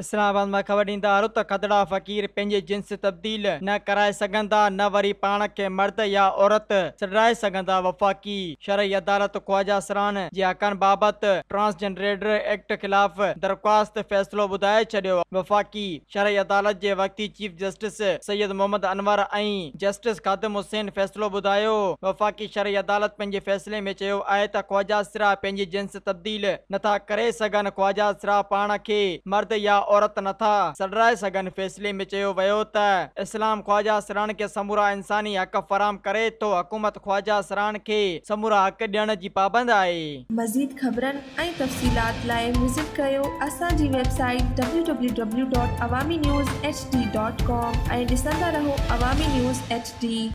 इस्लामाबाद में ख़बर ॾींदा आहियो त खदड़ा फ़कीर पंहिंजे जिन्स तब्दील न कराए सघंदा, न वरी पाण खे मर्द या औरत छॾाए सघंदा। वफ़ाक़ी शरई अदालत ख्वाजा सरान जे हक़नि बाबति ट्रांसजेंडर एक्ट ख़िलाफ़ दरख़्वास्त फ़ैसिलो ॿुधाए छॾियो। वफ़ाक़ी शरई अदालत जे वक़्ती चीफ जस्टिस सैयद मोहम्मद अनवर ऐं जस्टिस ख़ादिम हुसैन फ़ैसिलो ॿुधायो। वफ़ाक़ी शरई अदालत पंहिंजे फ़ैसिले में चयो आहे त ख्वाजा सिरा पंहिंजी जिन्स तब्दील नथा करे सघनि। ख्वाजा सिरा पाण खे मर्द या औरत नथा छॾाए सघनि। फ़ैसिले में चयो वियो त इस्लाम ख्वाजा सिरान खे समूरा इंसानी हक़ फराम करे थो। हुकूमत ख्वाजा सिरान खे समूरा हक़ ॾियण जी पाबंद आहे। मज़ीद ख़बरनि ऐं तफ़सीलात लाइ विज़िट कयो असांजी वेबसाइट www.awamiNewsHD.com ऐं ॾिसंदा रहो अवामी न्यूज़ HD।